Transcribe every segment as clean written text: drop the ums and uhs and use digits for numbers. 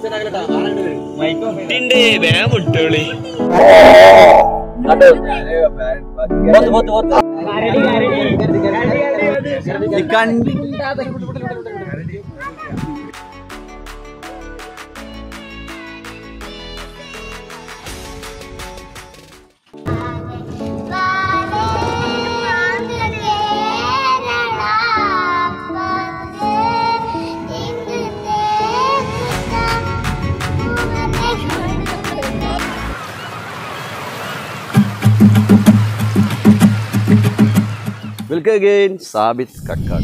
Welcome again Sabith Kakkad.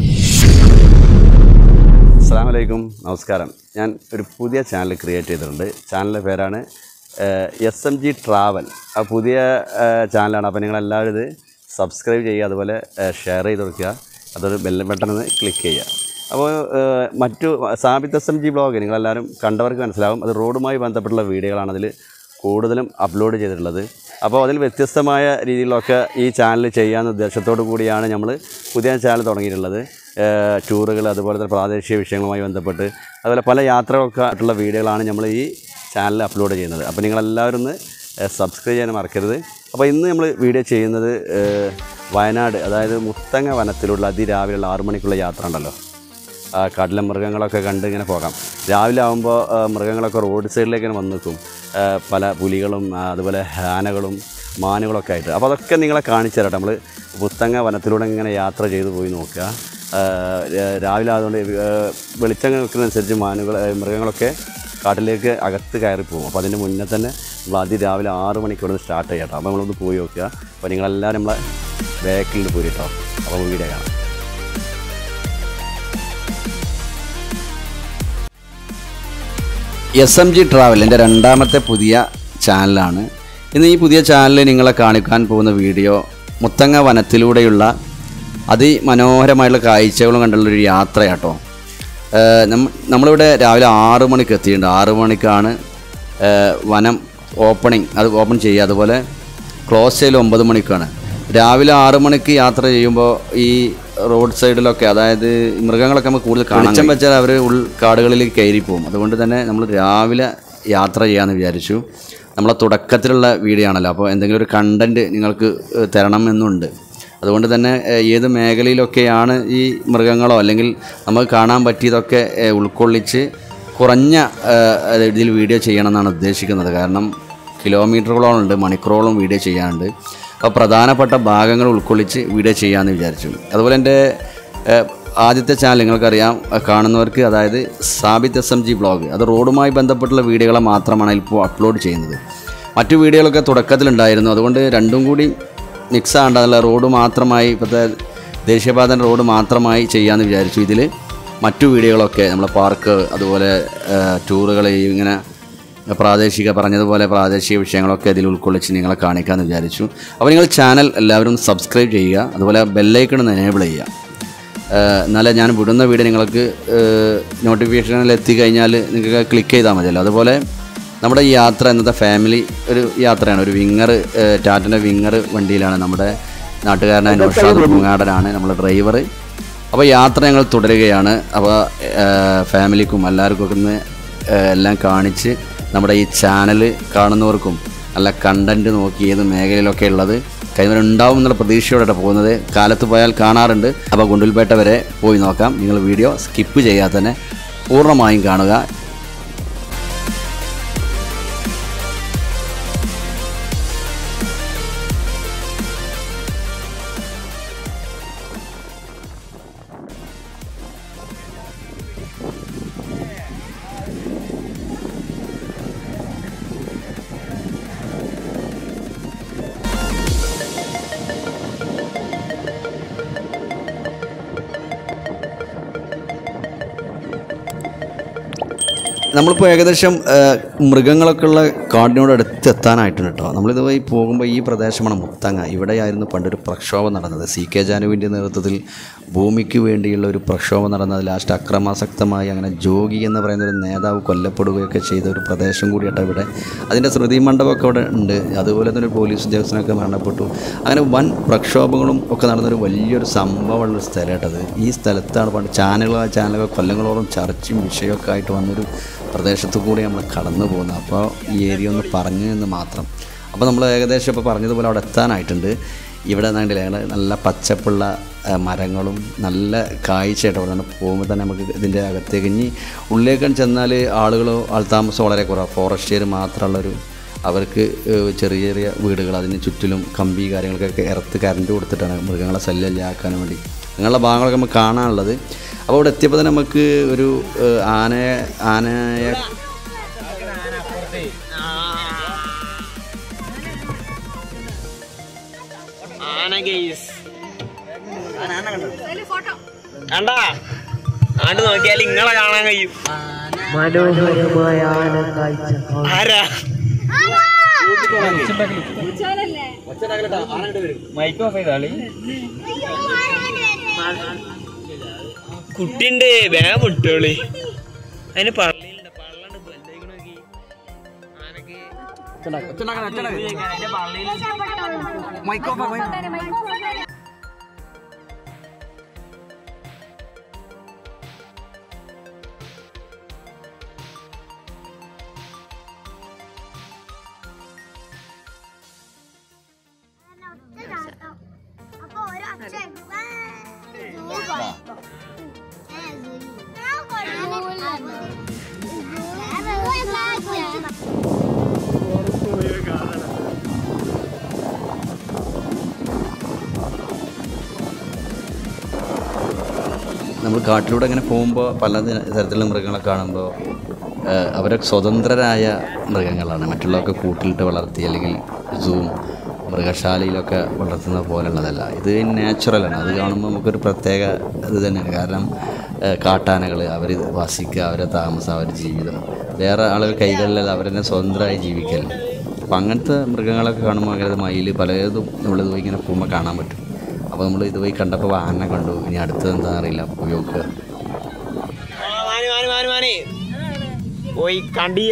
അസ്സലാമു അലൈക്കും, നമസ്കാരം. ഞാൻ ഒരു പുതിയ ചാനൽ ക്രിയേറ്റ് ചെയ്തിട്ടുണ്ട്. ചാനലിൻ്റെ പേരാണ് SMG ട്രാവൽ. ആ പുതിയ ചാനലാണ്. അപ്പോൾ നിങ്ങളെല്ലാവരും ഇത് സബ്സ്ക്രൈബ് ചെയ്യുക, അതുപോലെ ഷെയർ ചെയ്ത് കൊടുക്കുക, അതൊരു ബെൽ ബട്ടൺ ഒന്ന് ക്ലിക്ക് ചെയ്യുക. അപ്പോൾ മറ്റു സാബിത്ത് SMG ബ്ലോഗ് നിങ്ങളെല്ലാവരും കണ്ടവർക്ക് മനസ്സിലാവും. അത് റോഡുമായി ബന്ധപ്പെട്ടുള്ള വീഡിയോകളാണ് അതിൽ കൂടുതലും അപ്ലോഡ് ചെയ്തിട്ടുള്ളത്. അപ്പോൾ അതിൽ വ്യത്യസ്തമായ രീതിയിലൊക്കെ ഈ ചാനൽ ചെയ്യാമെന്ന ഉദ്ദേശത്തോടു കൂടിയാണ് നമ്മൾ പുതിയ ചാനൽ തുടങ്ങിയിട്ടുള്ളത്. ടൂറുകൾ, അതുപോലെ തന്നെ പ്രാദേശിക വിഷയങ്ങളുമായി ബന്ധപ്പെട്ട്, അതുപോലെ പല യാത്രകളൊക്കെ ആയിട്ടുള്ള വീഡിയോകളാണ് നമ്മൾ ഈ ചാനൽ അപ്ലോഡ് ചെയ്യുന്നത്. അപ്പോൾ നിങ്ങളെല്ലാവരും ഒന്ന് സബ്സ്ക്രൈബ് ചെയ്യാൻ മറക്കരുത്. അപ്പോൾ ഇന്ന് നമ്മൾ വീഡിയോ ചെയ്യുന്നത് വയനാട്, അതായത് മുത്തങ്ങ വനത്തിലുള്ള അതിരാവിലെയുള്ള 6 മണിക്കുള്ള യാത്ര ഉണ്ടല്ലോ. കാട്ടിലെ മൃഗങ്ങളൊക്കെ കണ്ട് ഇങ്ങനെ പോകാം. രാവിലെ ആകുമ്പോൾ മൃഗങ്ങളൊക്കെ റോഡ് സൈഡിലേക്ക് ഇങ്ങനെ വന്ന് നിൽക്കും. പല പുലികളും അതുപോലെ ആനകളും മാനുകളൊക്കെ ആയിട്ട്. അപ്പോൾ അതൊക്കെ നിങ്ങളെ കാണിച്ചു തരട്ടെ. നമ്മൾ മുത്തങ്ങ വനത്തിലൂടെ ഇങ്ങനെ യാത്ര ചെയ്ത് പോയി നോക്കുക. രാവിലെ ആയതുകൊണ്ട് വെളിച്ചം നിൽക്കുന്നതനുസരിച്ച് മൃഗങ്ങളൊക്കെ കാട്ടിലേക്ക് അകത്ത് കയറി പോകും. അപ്പോൾ അതിൻ്റെ മുന്നേ തന്നെ നമ്മൾ അതിരാവിലെ 6 മണിക്കൂർ സ്റ്റാർട്ട് ചെയ്യാം. അപ്പോൾ നമ്മളൊന്ന് പോയി നോക്കുക. അപ്പോൾ നിങ്ങളെല്ലാവരും നമ്മളെ ബാക്കിൽ പോയി കേട്ടോ. അപ്പോൾ വീഡിയോ കാണാം. SMG ട്രാവൽ എൻ്റെ രണ്ടാമത്തെ പുതിയ ചാനലാണ്. ഇന്ന് ഈ പുതിയ ചാനലിൽ നിങ്ങളെ കാണിക്കാൻ പോകുന്ന വീഡിയോ മുത്തങ്ങ വനത്തിലൂടെയുള്ള അതിമനോഹരമായിട്ടുള്ള കാഴ്ചകളും കണ്ടുള്ളൊരു യാത്രയാട്ടോ. നമ്മളിവിടെ രാവിലെ 6 മണിക്ക് എത്തിയിട്ടുണ്ട്. 6 മണിക്കാണ് വനം ഓപ്പണിങ്, അത് ഓപ്പൺ ചെയ്യുക. അതുപോലെ ക്ലോസ് ചെയ്യൽ 9 മണിക്കാണ്. രാവിലെ 6 മണിക്ക് യാത്ര ചെയ്യുമ്പോൾ ഈ റോഡ് സൈഡിലൊക്കെ, അതായത് മൃഗങ്ങളൊക്കെ നമുക്ക് കൂടുതൽ കാണിച്ചാൽ വെച്ചാൽ അവർ ഉൾക്കാടുകളിലേക്ക് കയറി പോകും. അതുകൊണ്ട് തന്നെ നമ്മൾ രാവിലെ യാത്ര ചെയ്യാമെന്ന് വിചാരിച്ചു. നമ്മളെ തുടക്കത്തിലുള്ള വീഡിയോ ആണല്ലോ, അപ്പോൾ എന്തെങ്കിലും ഒരു കണ്ടൻറ്റ് നിങ്ങൾക്ക് തരണമെന്നുണ്ട്. അതുകൊണ്ട് തന്നെ ഏത് മേഖലയിലൊക്കെയാണ് ഈ മൃഗങ്ങളോ അല്ലെങ്കിൽ നമുക്ക് കാണാൻ പറ്റിയതൊക്കെ ഉൾക്കൊള്ളിച്ച് കുറഞ്ഞ ഇതിൽ വീഡിയോ ചെയ്യണമെന്നാണ് ഉദ്ദേശിക്കുന്നത്. കാരണം കിലോമീറ്ററുകളോളം ഉണ്ട്, മണിക്കൂറോളം വീഡിയോ ചെയ്യാനുണ്ട്. അപ്പോൾ പ്രധാനപ്പെട്ട ഭാഗങ്ങൾ ഉൾക്കൊള്ളിച്ച് വീഡിയോ ചെയ്യാമെന്ന് വിചാരിച്ചു. അതുപോലെ എൻ്റെ ആദ്യത്തെ ചാനൽ നിങ്ങൾക്കറിയാം, കാണുന്നവർക്ക്, അതായത് സാബിത്ത് SMG ബ്ലോഗ്, അത് റോഡുമായി ബന്ധപ്പെട്ടുള്ള വീഡിയോകളെ മാത്രമാണ് ഇപ്പോൾ അപ്ലോഡ് ചെയ്യുന്നത്. മറ്റു വീഡിയോകളൊക്കെ തുടക്കത്തിലുണ്ടായിരുന്നു. അതുകൊണ്ട് രണ്ടും കൂടി മിക്സ് ആകേണ്ടതല്ല, റോഡ് മാത്രമായി, ഇപ്പോഴത്തെ ദേശീയപാത റോഡ് മാത്രമായി ചെയ്യാമെന്ന് വിചാരിച്ചു. ഇതിൽ മറ്റു വീഡിയോകളൊക്കെ നമ്മളെ പാർക്ക്, അതുപോലെ ടൂറുകൾ, ഇങ്ങനെ പറഞ്ഞതുപോലെ പ്രാദേശിക വിഷയങ്ങളൊക്കെ ഇതിൽ ഉൾക്കൊള്ളിച്ച് നിങ്ങളെ കാണിക്കാമെന്ന് വിചാരിച്ചു. അപ്പോൾ നിങ്ങൾ ചാനൽ എല്ലാവരും സബ്സ്ക്രൈബ് ചെയ്യുക, അതുപോലെ ബെല്ലൈക്കൺ ഒന്ന് എനേബിൾ ചെയ്യുക. എന്നാലേ ഞാൻ വിടുന്ന വീഡിയോ നിങ്ങൾക്ക് നോട്ടിഫിക്കേഷനിൽ എത്തിക്കഴിഞ്ഞാൽ നിങ്ങൾക്ക് ക്ലിക്ക് ചെയ്താൽ മതിയല്ലോ. അതുപോലെ നമ്മുടെ ഈ യാത്ര ഇന്നത്തെ ഫാമിലി ഒരു യാത്രയാണ്. ഒരു വിങ്ങർ, ടാറ്റൻ്റെ വിങ്ങർ വണ്ടിയിലാണ്. നമ്മുടെ നാട്ടുകാരനായ നൗഷാദ് പൂങ്ങാടനാണ് നമ്മുടെ ഡ്രൈവർ. അപ്പോൾ യാത്ര ഞങ്ങൾ തുടരുകയാണ്. അപ്പോൾ ഫാമിലിക്കും എല്ലാവർക്കും ഒന്ന് എല്ലാം കാണിച്ച് നമ്മുടെ ഈ ചാനൽ കാണുന്നവർക്കും നല്ല കണ്ടൻറ്റ് നോക്കി ഏത് മേഖലയിലൊക്കെ ഉള്ളത് കൈവരുണ്ടാവും എന്നുള്ള പ്രതീക്ഷയോടെ പോകുന്നത്. കാലത്ത് പോയാൽ കാണാറുണ്ട്. അപ്പോൾ ഗുണ്ടൽപേട്ട വരെ പോയി നോക്കാം. നിങ്ങൾ വീഡിയോ സ്കിപ്പ് ചെയ്യാതെ തന്നെ പൂർണ്ണമായും കാണുക. നമ്മളിപ്പോൾ ഏകദേശം മൃഗങ്ങളൊക്കെ ഉള്ള കാടിനോട് അടുത്തെത്താനായിട്ടുണ്ട് കേട്ടോ. നമ്മളിതുവഴി പോകുമ്പോൾ ഈ പ്രദേശമാണ് മുത്തങ്ങ. ഇവിടെയായിരുന്നു പണ്ടൊരു പ്രക്ഷോഭം നടന്നത്. CK ജാനുവിൻ്റെ നേതൃത്വത്തിൽ ഭൂമിക്ക് വേണ്ടിയുള്ള ഒരു പ്രക്ഷോഭം നടന്നത് ലാസ്റ്റ് അക്രമാസക്തമായി അങ്ങനെ ജോഗി എന്ന് പറയുന്ന ഒരു നേതാവ് കൊല്ലപ്പെടുകയൊക്കെ ചെയ്ത ഒരു പ്രദേശം കൂടിയായിട്ട് ഇവിടെ. അതിൻ്റെ സ്മൃതി മണ്ഡപമൊക്കെ അവിടെ ഉണ്ട്. അതുപോലെ തന്നെ ഒരു പോലീസ് ഉദ്യോഗസ്ഥനൊക്കെ മരണപ്പെട്ടു. അങ്ങനെ വൻ പ്രക്ഷോഭങ്ങളും ഒക്കെ നടന്നൊരു വലിയൊരു സംഭവമുള്ളൊരു സ്ഥലമായിട്ടത്. ഈ സ്ഥലത്താണ് പണ്ട് ചാനലുകൾ കൊല്ലങ്ങളോളം ചർച്ചയും വിഷയമൊക്കെ ആയിട്ട് വന്നൊരു പ്രദേശത്തു കൂടി നമ്മൾ കടന്നു പോകുന്നത്. അപ്പോൾ ഈ ഏരിയ ഒന്ന് പറഞ്ഞു എന്ന് മാത്രം. അപ്പോൾ നമ്മൾ ഏകദേശം ഇപ്പോൾ പറഞ്ഞതുപോലെ അവിടെ എത്താനായിട്ടുണ്ട്. ഇവിടെ നിന്നില്ല നല്ല പച്ചപ്പുള്ള മരങ്ങളും നല്ല കാഴ്ചയായിട്ട് അവിടെ നിന്ന് പോകുമ്പോൾ തന്നെ നമുക്ക് ഇതിൻ്റെ അകത്തേക്ക് ഇനി ഉള്ളിലേക്ക് ചെന്നാൽ ആൾതാമസം വളരെ കുറവാണ്. ഫോറസ്റ്റുകാർ മാത്രമുള്ളൊരു അവർക്ക് ചെറിയ ചെറിയ വീടുകൾ, അതിന് ചുറ്റിലും കമ്പി കാര്യങ്ങൾക്കൊക്കെ കറണ്ട് കൊടുത്തിട്ടാണ് മൃഗങ്ങളെ ശല്യമില്ലാക്കാനും വേണ്ടി അങ്ങനെയുള്ള ഭാഗങ്ങളൊക്കെ നമുക്ക് കാണാനുള്ളത്. അപ്പോൾ ഇവിടെ എത്തിയപ്പോൾ തന്നെ നമുക്ക് ഒരു ആനയെ ആണ്ട് നോക്കിയാൽ ഇങ്ങളെ കാണാൻ കഴിയും. മനോഹരമായ ആന കാഴ്ച. ആരാ കുട്ടിണ്ട് വേഗം വിട്ടോളി. അതിന് പള്ളിയിലുണ്ട്, പള്ളണ്ട് നോക്കി ആനക്ക് നമ്മൾ കാട്ടിലൂടെ ഇങ്ങനെ പോകുമ്പോൾ പല തരത്തിലുള്ള മൃഗങ്ങളെ കാണുമ്പോൾ അവരൊക്കെ സ്വതന്ത്രരായ മൃഗങ്ങളാണ്. മറ്റുള്ളവർക്ക് കൂട്ടിലിട്ട് വളർത്തി അല്ലെങ്കിൽ സൂം മൃഗശാലയിലൊക്കെ വളർത്തുന്ന പോലുള്ളതല്ല. ഇത് നാച്ചുറലാണ്. അത് കാണുമ്പോൾ നമുക്കൊരു പ്രത്യേക ഇത് തന്നെയാണ്. കാരണം കാട്ടാനകൾ അവർ വസിക്കുക, അവരെ താമസം, അവരുടെ ജീവിതം വേറെ ആളുകൾ കൈകളിലല്ല, അവരെന്നെ സ്വതന്ത്രമായി ജീവിക്കല്ല. അപ്പം അങ്ങനത്തെ മൃഗങ്ങളൊക്കെ കാണുമ്പോൾ അങ്ങനെ മയിൽ പലതും നമ്മളിത് പോയി ഇങ്ങനെ പോകുമ്പോൾ കാണാൻ പറ്റും. അപ്പോൾ നമ്മൾ ഇതുപോയി കണ്ടപ്പോൾ ആന കണ്ടു. ഇനി അടുത്തത് എന്താണെന്ന് അറിയില്ല, പോയി നോക്കുക. പോയി കണ്ടിയ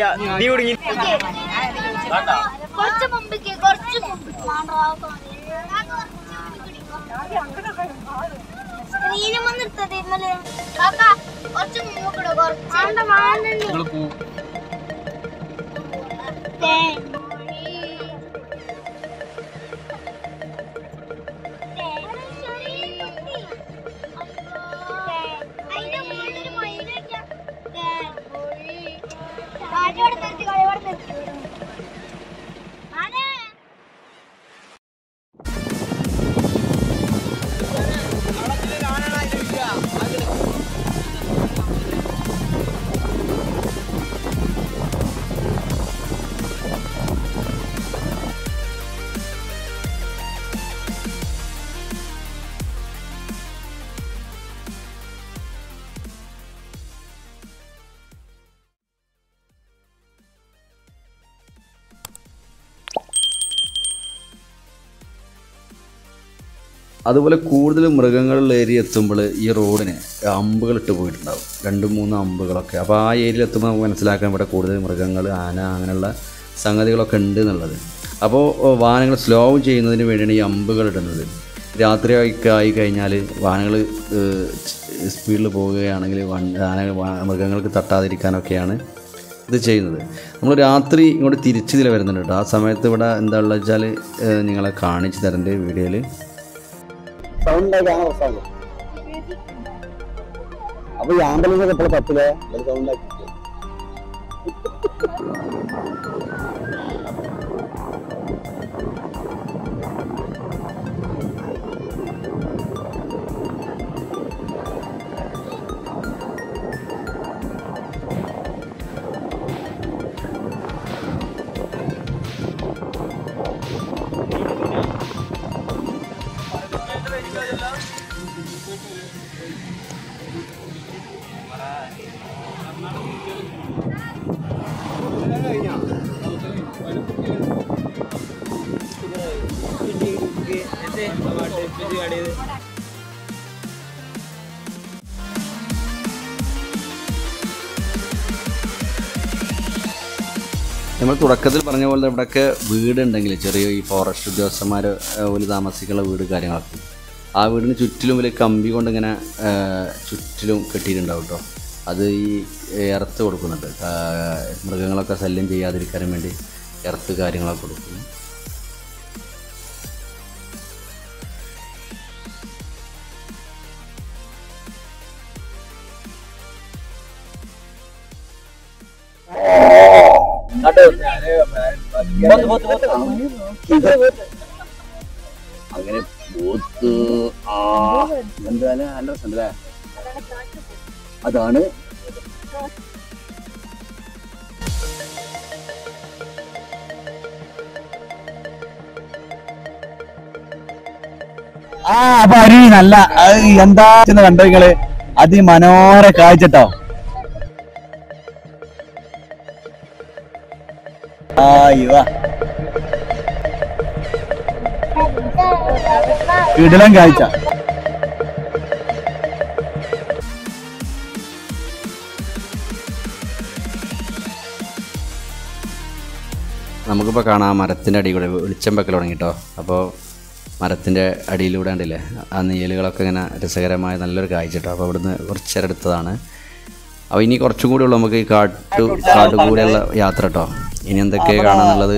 അതുപോലെ കൂടുതൽ മൃഗങ്ങളുള്ള ഏരിയ എത്തുമ്പോൾ ഈ റോഡിന് അമ്പുകളിട്ട് പോയിട്ടുണ്ടാവും, 2-3 അമ്പുകളൊക്കെ. അപ്പോൾ ആ ഏരിയയിൽ എത്തുമ്പോൾ നമുക്ക് മനസ്സിലാക്കാൻ ഇവിടെ കൂടുതൽ മൃഗങ്ങൾ, ആന അങ്ങനെയുള്ള സംഗതികളൊക്കെ ഉണ്ട് എന്നുള്ളത്. അപ്പോൾ വാഹനങ്ങൾ സ്ലോ ചെയ്യുന്നതിന് വേണ്ടിയാണ് ഈ അമ്പുകൾ ഇടുന്നത്. രാത്രിയൊക്കെ ആയി കഴിഞ്ഞാൽ വാഹനങ്ങൾ സ്പീഡിൽ പോവുകയാണെങ്കിൽ മൃഗങ്ങൾക്ക് തട്ടാതിരിക്കാനൊക്കെയാണ് ഇത് ചെയ്യുന്നത്. നമ്മൾ രാത്രി ഇങ്ങോട്ട് തിരിച്ചിതിൽ വരുന്നുണ്ട് കേട്ടോ. ആ സമയത്ത് ഇവിടെ എന്താണെന്ന് വെച്ചാൽ നിങ്ങളെ കാണിച്ച് തരേണ്ട വീഡിയോയിൽ സൗണ്ടാക്കിയാണ് പ്രശ്നം. അപ്പൊ ഈ ആംബുലൻസ് എപ്പോഴും പറ്റില്ലേ സൗണ്ടാക്കി നമ്മൾ തുടക്കത്തിൽ പറഞ്ഞ പോലെ ഇവിടെയൊക്കെ വീടുണ്ടെങ്കിൽ ചെറിയ ഈ ഫോറസ്റ്റ് ഉദ്യോഗസ്ഥന്മാർ ഒരു താമസിക്കുന്ന വീട് കാര്യങ്ങളൊക്കെ ആ വീടിന് ചുറ്റിലും വലിയ കമ്പി കൊണ്ട് ഇങ്ങനെ ചുറ്റിലും കെട്ടിയിട്ടുണ്ടാവും കേട്ടോ. അത് ഈ എർത്ത് കൊടുക്കുന്നുണ്ട്, മൃഗങ്ങളൊക്കെ ശല്യം ചെയ്യാതിരിക്കാനും വേണ്ടി എർത്ത് കാര്യങ്ങളൊക്കെ കൊടുക്കുന്നു. അങ്ങനെ പോത്ത് എന്തായാലും നല്ല രസമുണ്ടല്ലേ. അതാണ് അപ്പൊ അരി നല്ല എന്താ കണ്ടോ നിങ്ങള്, അതിമനോഹര കാഴ്ചട്ടോ. കിടിലൻ കാഴ്ച. നമുക്കിപ്പോൾ കാണാം മരത്തിൻ്റെ അടി കൂടെ വെളിച്ചം വെക്കൽ തുടങ്ങി കേട്ടോ. അപ്പോൾ മരത്തിൻ്റെ അടിയിലൂടെ ഉണ്ടല്ലേ ആ നീലുകളൊക്കെ ഇങ്ങനെ രസകരമായ നല്ലൊരു കാഴ്ച കേട്ടോ. അപ്പോൾ ഇവിടുന്ന് കുറച്ചേരം എടുത്തതാണ്. അപ്പോൾ ഇനി കുറച്ചും കൂടി ഉള്ളൂ നമുക്ക് ഈ കാട്ടുകൂടെയുള്ള യാത്ര കേട്ടോ. ഇനി എന്തൊക്കെ കാണാന്നുള്ളത്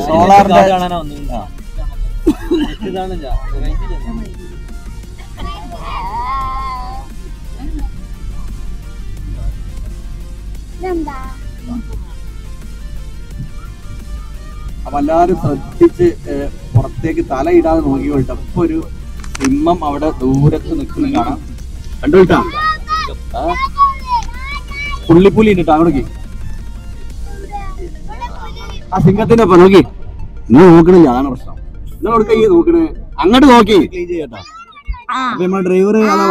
അപ്പൊ എല്ലാവരും ശ്രദ്ധിച്ച് പുറത്തേക്ക് തലയിടാതെ നോക്കിക്കൊള്ളട്ടെ. അപ്പൊ ഒരു സിംഹം അവിടെ ദൂരത്ത് നിൽക്കുന്ന കാണാം. കണ്ടുകൊള്ളട്ടാ, പുള്ളിപ്പുലി ഉണ്ട് കേട്ടോ. അങ്ങോട്ടേക്ക് ആ സിംഹത്തിന്റെ ഒപ്പം നോക്കി. നിങ്ങൾ നോക്കണില്ല, അതാണ് പ്രശ്നം. നിങ്ങൾ കൊടുക്ക ഈ നോക്കണേ, അങ്ങോട്ട് നോക്കി കേട്ടോ. അപ്പൊ നമ്മുടെ ഡ്രൈവർ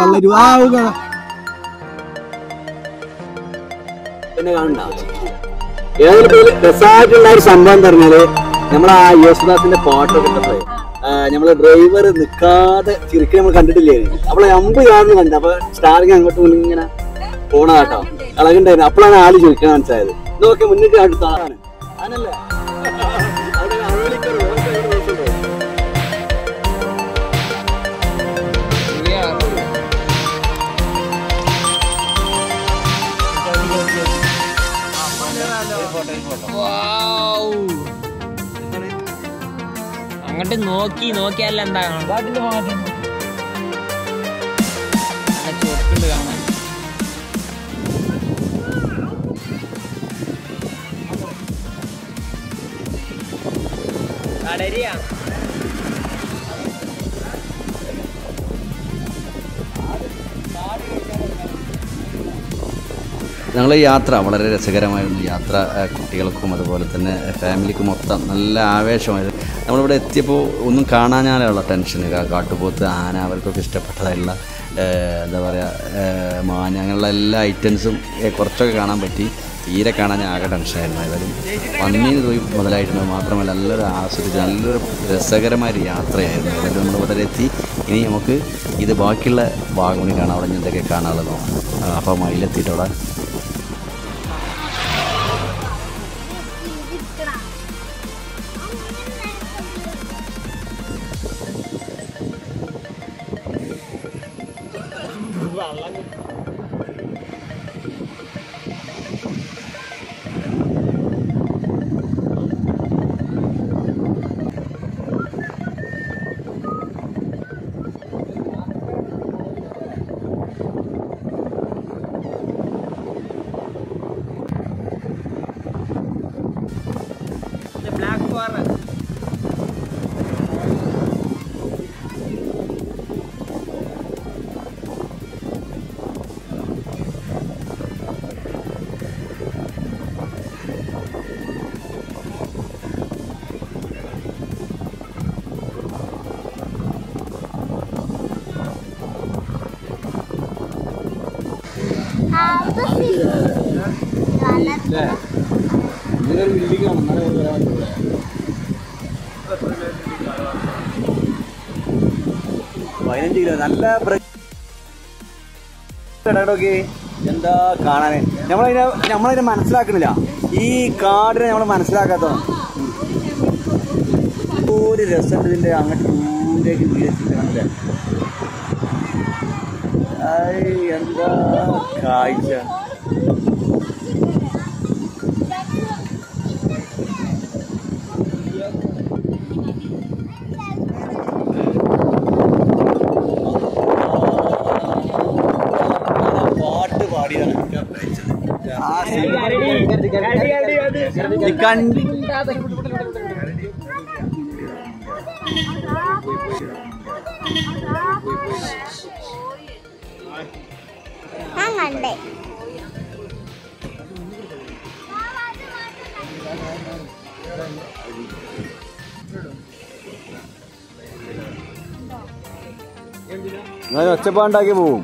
പിന്നെ കാണണ്ട. ഏതായാലും രസമായിട്ടുള്ള ഒരു സംഭവം എന്ന് പറഞ്ഞാല് നമ്മളെ ആ യേശുദാസിന്റെ പാട്ടൊക്കെ ഉണ്ടല്ലേ, നമ്മളെ ഡ്രൈവർ നിക്കാതെ ചിരിക്കാൻ നമ്മൾ കണ്ടിട്ടില്ലേ. നമ്മളെ അമ്പ് കാണുന്നു കണ്ടു. അപ്പൊ സ്റ്റാറിങ് അങ്ങോട്ടും ഇങ്ങനെ പോണാട്ടോ, കളകുണ്ടായിരുന്നു. അപ്പോഴാണ് ആള് ചോദിക്കാൻ മനസ്സിലായത്. ഇതൊക്കെ മുന്നിട്ട് അടുത്ത ആളാണ്. അതല്ലേ അങ്ങോട്ട് നോക്കിയാൽ എന്താ ചുവപ്പുണ്ട് കാണാൻ. കടരിയാ ഞങ്ങൾ യാത്ര വളരെ രസകരമായിരുന്നു. യാത്ര കുട്ടികൾക്കും അതുപോലെ തന്നെ ഫാമിലിക്കും മൊത്തം നല്ല ആവേശമായിരുന്നു. നമ്മളിവിടെ എത്തിയപ്പോൾ ഒന്നും കാണാനാലുള്ള ടെൻഷന്, കാട്ടുപോത്ത്, ആന, അവർക്കൊക്കെ ഇഷ്ടപ്പെട്ടതായുള്ള എന്താ പറയുക മാന്, അങ്ങനെയുള്ള എല്ലാ ഐറ്റംസും കുറച്ചൊക്കെ കാണാൻ പറ്റി. തീരെ കാണാൻ ആകെ ടെൻഷനായിരുന്നു. ഏതായാലും പന്നീന് പോയി മുതലായിട്ടുണ്ട്. മാത്രമല്ല നല്ലൊരു ആസ്വദിച്ച് നല്ലൊരു രസകരമായൊരു യാത്രയായിരുന്നു. ഏതായാലും നമ്മൾ ഇവിടെ എത്തി. ഇനി നമുക്ക് ഇത് ബാക്കിയുള്ള ഭാഗം കൂടി കാണാം. അവിടെ എന്തൊക്കെ കാണാനുള്ളത് നോക്കാം. അപ്പം അതിലെത്തിയിട്ടവിടെ ബ്ലാക്ക് ഫോറസ്റ്റ്. ഇങ്ങനെ ബിൽഡിംഗ് ആണ്. 15 കിലോ നല്ല ഇടോക്കെ എന്താ കാണാന്. നമ്മളതിനെ മനസ്സിലാക്കുന്നില്ല. ഈ കാടിനെ നമ്മൾ മനസ്സിലാക്കാത്തതാണ്. ഒരു രസമുണ്ട് ഇതിൻ്റെ അങ്ങോട്ട് ദൂരേക്ക് വീഴ്ചിട്ടാണല്ലേ. എന്താ കാഴ്ച. പാട്ട് പാടിയാണ് കണ്ടേ ഞാൻ ഒച്ചപ്പാണ്ടാക്കി പോവും.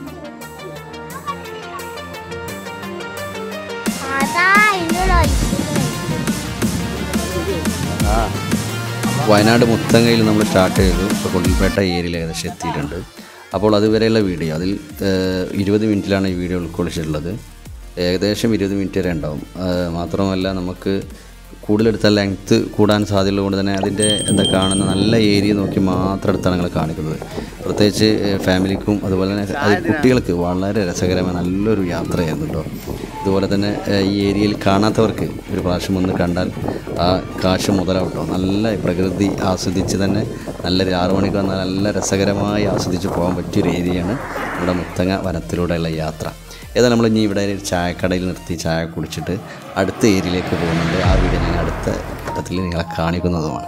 വയനാട് മുത്തങ്ങയിൽ നമ്മൾ സ്റ്റാർട്ട് ചെയ്തു. ഇപ്പോൾ കൊടിൽപേട്ട ഏരിയയിൽ ഏകദേശം എത്തിയിട്ടുണ്ട്. അപ്പോൾ അതുവരെയുള്ള വീഡിയോ അതിൽ 20 മിനിറ്റിലാണ് ഈ വീഡിയോ ഉൾക്കൊള്ളിച്ചിട്ടുള്ളത്. ഏകദേശം 20 മിനിറ്റ് വരെ ഉണ്ടാവും. മാത്രമല്ല നമുക്ക് കൂടുതലെടുത്താൽ ലെങ്ത്ത് കൂടാൻ സാധ്യതയുള്ളത് കൊണ്ട് തന്നെ അതിൻ്റെ എന്താ കാണുന്ന നല്ല ഏരിയ നോക്കി മാത്രം എടുത്താണ് ഞങ്ങൾ കാണിക്കുന്നത്. പ്രത്യേകിച്ച് ഫാമിലിക്കും അതുപോലെ തന്നെ അത് കുട്ടികൾക്ക് വളരെ രസകരമായ നല്ലൊരു യാത്രയായിരുന്നു കേട്ടോ. അതുപോലെ തന്നെ ഈ ഏരിയയിൽ കാണാത്തവർക്ക് ഒരു പ്രാവശ്യം ഒന്ന് കണ്ടാൽ ആ കാശ് മുതലാവും കേട്ടോ. നല്ല പ്രകൃതി ആസ്വദിച്ച് തന്നെ നല്ലൊരു 6 മണിക്ക് വന്നാൽ നല്ല രസകരമായി ആസ്വദിച്ച് പോകാൻ പറ്റിയൊരു ഏരിയയാണ് ഇവിടെ മുത്തങ്ങ വനത്തിലൂടെയുള്ള യാത്ര. ഏതായാലും നമ്മൾ ഇനി ഇവിടെ ഒരു ചായക്കടയിൽ നിർത്തി ചായ കുടിച്ചിട്ട് അടുത്ത ഏരിയയിലേക്ക് പോകുന്നുണ്ട്. ആ വീഡിയോ ഞാൻ അടുത്ത ഘട്ടത്തിൽ നിങ്ങളെ കാണിക്കുന്നതുമാണ്.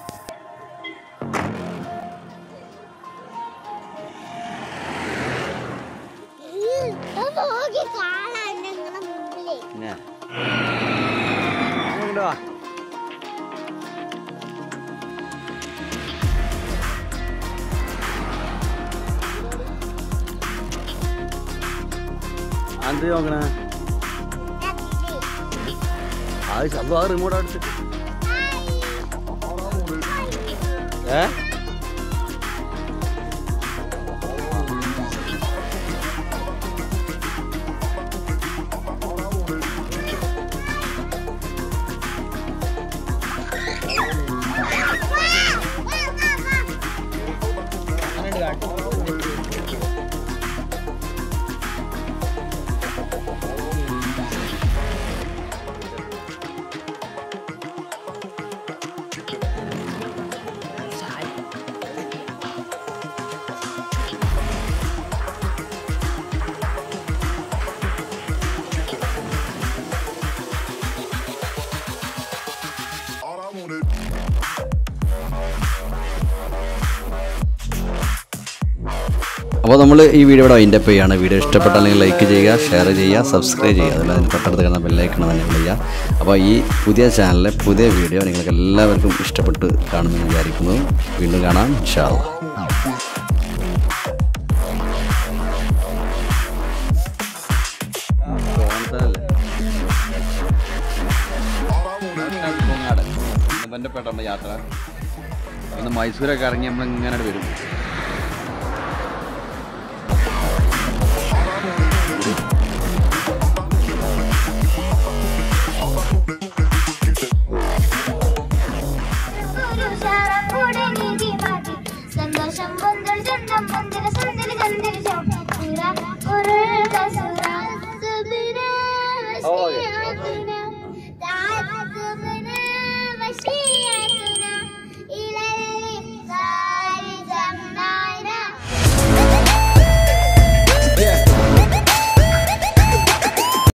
അത് നോക്കണേ, അത് ശബ്ദം ആ റിമോട്ട് അടിച്ചിട്ട് അപ്പോൾ നമ്മൾ ഈ വീഡിയോ ഇവിടെ വൈൻഡപ്പ് ചെയ്യുകയാണ്. വീഡിയോ ഇഷ്ടപ്പെട്ടാൽ ലൈക്ക് ചെയ്യുക, ഷെയർ ചെയ്യുക, സബ്സ്ക്രൈബ് ചെയ്യുക. അതുപോലെ അതിന് തൊട്ടടുത്ത് കാണുന്ന ബെല്ലൈക്കണം തന്നെ ചെയ്യുക. അപ്പോൾ ഈ പുതിയ ചാനലിലെ പുതിയ വീഡിയോ നിങ്ങൾക്ക് എല്ലാവർക്കും ഇഷ്ടപ്പെട്ട് കാണുമെന്ന് വിചാരിക്കുന്നു. വീണ്ടും കാണാം ഇൻഷാ അല്ലാഹ്. യാത്ര മൈസൂരൊക്കെ ഇറങ്ങി നമ്മളിങ്ങനെ വരും.